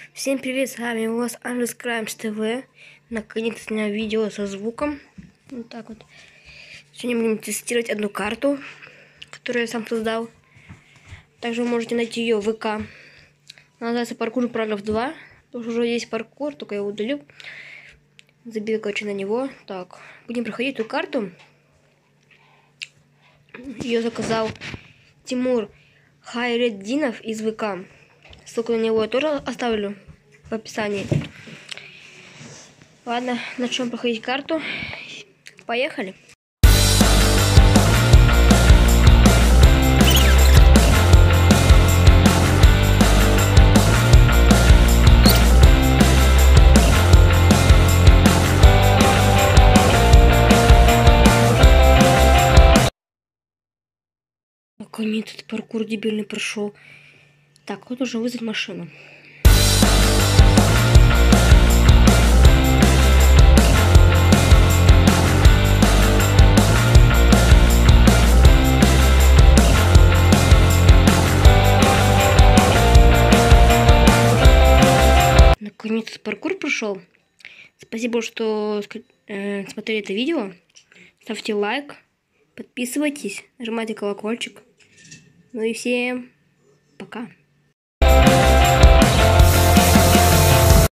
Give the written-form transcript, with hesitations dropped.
Всем привет, с вами у вас Анжелс Краймс ТВ. Наконец-то снял видео со звуком. Вот так вот. Сегодня будем тестировать одну карту, которую я сам создал. Также вы можете найти ее в ВК. Она называется Паркур Параграф 2. Потому что уже есть паркур, только я его удалил. Забил, короче, на него. Так, будем проходить эту карту. Ее заказал Тимур Хайреддинов из ВК. Ссылку на него я тоже оставлю в описании. Ладно, начнем проходить карту. Поехали. Наконец этот паркур дебильный прошел. Так, вот нужно вызвать машину. Наконец паркур прошел. Спасибо, что смотрели это видео. Ставьте лайк, подписывайтесь, нажимайте колокольчик. Ну и всем пока.